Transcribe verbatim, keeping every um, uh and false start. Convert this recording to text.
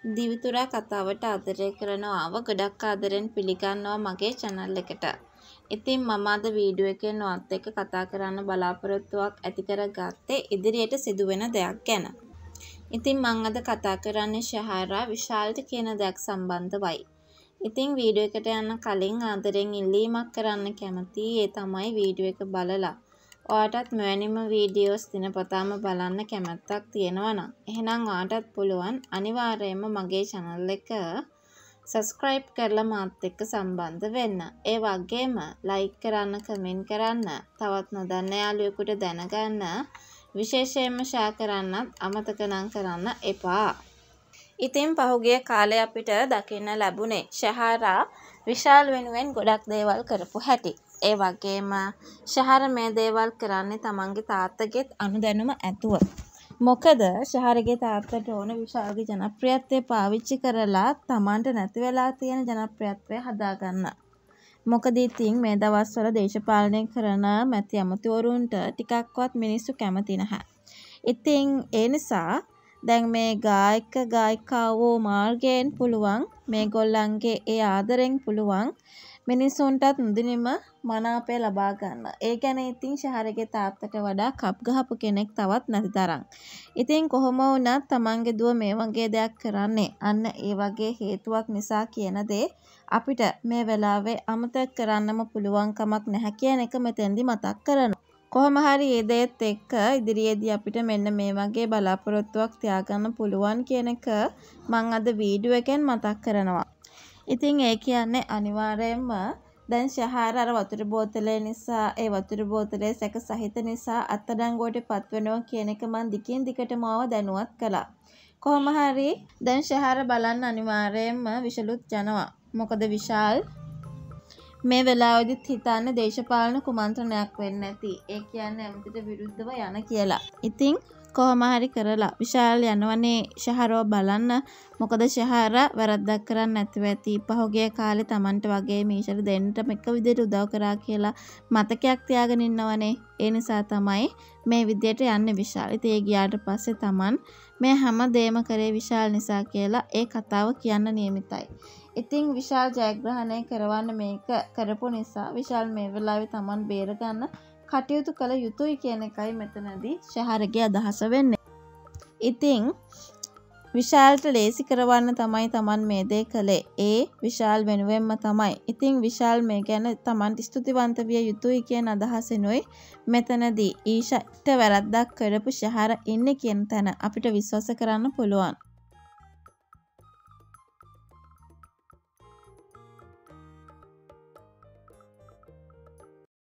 දිවිතුරා කතාවට ආදරය කරනවාව ගොඩක් ආදරෙන් පිළිගන්නවා මගේ channel එකට. ඉතින් මම අද වීඩියෝ එකෙන් ඔයත් එක්ක කතා කරන්න බලාපොරොත්තුවක් ඇති කරගත්තේ ඉදිරියට සිදුවෙන දෙයක් ගැන. ඉතින් මම අද කතා කරන්නේ ශහරා විශාල්ට කියන දෙයක් සම්බන්ධවයි. ඉතින් වීඩියෝ එකට යන්න කලින් ආදරෙන් ඉල්ලීමක් කරන්න කැමතියි. ඒ තමයි වීඩියෝ එක බලලා ඔයාටත් මෙවැනිම වීඩියෝස් දිනපතාම බලන්න කැමැත්තක් තියෙනවා නම් එහෙනම් ඔයාටත් පුළුවන් අනිවාර්යයෙන්ම මගේ channel එක subscribe කරලා මාත් එක්ක සම්බන්ධ වෙන්න. ඒ වගේම like කරන්න, comment කරන්න, තවත් නොදන්න යාළුවෙකුට දැනගන්න, විශේෂයෙන්ම share කරන්නත් අමතක නම් කරන්න එපා. ඉතින් පහුගිය කාලේ අපිට දකින්න ලැබුණේ ශහරා විශාල් වෙනුවෙන් ගොඩක් දේවල් කරපු හැටි. ඒ වගේම ශහර මේ දේවල් කරන්නේ තමන්ගේ තාත්තගෙත් අනුදැනුම ඇතුව. මොකද ශහරගේ තාත්තට ඕන විශාල්ගේ ජනප්‍රියත්වය පාවිච්චි කරලා තමන්ට නැති වෙලා තියෙන ජනප්‍රියත්වය හදාගන්න. මොකද ඉතින් මේ දවස්වල දේශපාලනය කරන මැති අමතිවරුන්ට ටිකක්වත් මිනිස්සු කැමති නැහැ. ඉතින් ඒ නිසා දැන් මේ ගායක ගායිකාවෝ මාර්ගයෙන් පුළුවන් මේගොල්ලන්ගේ ඒ ආදරෙන් පුළුවන් මිනිසුන්ටත් මුදිනිම මනාපය ලබා ගන්න. ඒ ගැන ඉතින් ශහරගේ තාත්තට වඩා කප් ගහපු කෙනෙක් තවත් නැති තරම්. ඉතින් කොහොම වුණත් තමන්ගේ දුව මේ වගේ දෙයක් කරන්නේ අන්න ඒ වගේ හේතුවක් නිසා කියන දේ අපිට මේ වෙලාවේ අමතක කරන්නම පුළුවන් කමක් නැහැ කියන එක මෙතෙන්දි මතක් කරනවා. කොහොම හරි මේ දේත් එක්ක ඉදිරියේදී අපිට මෙන්න මේ වගේ බලාපොරොත්තුවක් තියාගන්න පුළුවන් කියන එක මම අද වීඩියෝ එකෙන් මතක් කරනවා. ඉතින් ඒ කියන්නේ අනිවාර්යයෙන්ම දැන් ශහර අර වතුර බෝතලේ නිසා ඒ වතුර බෝතලේ සැක සහිත නිසා අත්අඩංගුවට පත් වෙනවා කියන එක මම දිගින් දිගටම ආව දැනුවත් කළා. කොහොම හරි දැන් ශහර බලන්න අනිවාර්යයෙන්ම විශාලුත් යනවා. මොකද විශාල් මේ වෙලාවෙදිත් හිතන්නේ දේශපාලන කුමන්ත්‍රණයක් වෙන්න ඇති. ඒ කියන්නේ ඇමතිට විරුද්ධව යන කියලා. ඉතින් කොහොම හරි කරලා විශාල් යනවනේ ශහරව බලන්න. මොකද ශහර වැරද්දක් කරන්නේ නැතුව ඇති. පහුගිය කාලේ Tamanට වගේ මීෂර දෙන්නටම එක විදිහට උදව් කරා කියලා මතකයක් තියාගෙන ඉන්නවනේ. ඒ නිසා තමයි මේ විදිහට යන්නේ විශාල්. ඉතින් ඒ ගියාට පස්සේ Taman මේ හැම දෙයක්ම කරේ විශාල් නිසා කියලා ඒ කතාව කියන්න නියමිතයි. ඉතින් විශාල් ජයග්‍රහණය කරවන්න මේක කරපු නිසා විශාල් මේ වෙලාවේ Taman බේරගන්න කටයුතු කළ යුතුයි කියන එකයි මෙතනදී ශහරගේ අදහස වෙන්නේ. ඉතින් විශාල්ට ලේසි කරවන්න තමයි Taman මේ දේ කළේ. ඒ විශාල් වෙනුවෙන්ම තමයි. ඉතින් විශාල් මේ ගැන Tamanට ස්තුතිවන්ත විය යුතුයි කියන අදහසිනුයි මෙතනදී ඊෂාට වැරද්දක් කරපු ශහර ඉන්නේ කියන තැන අපිට විශ්වාස කරන්න පුළුවන්.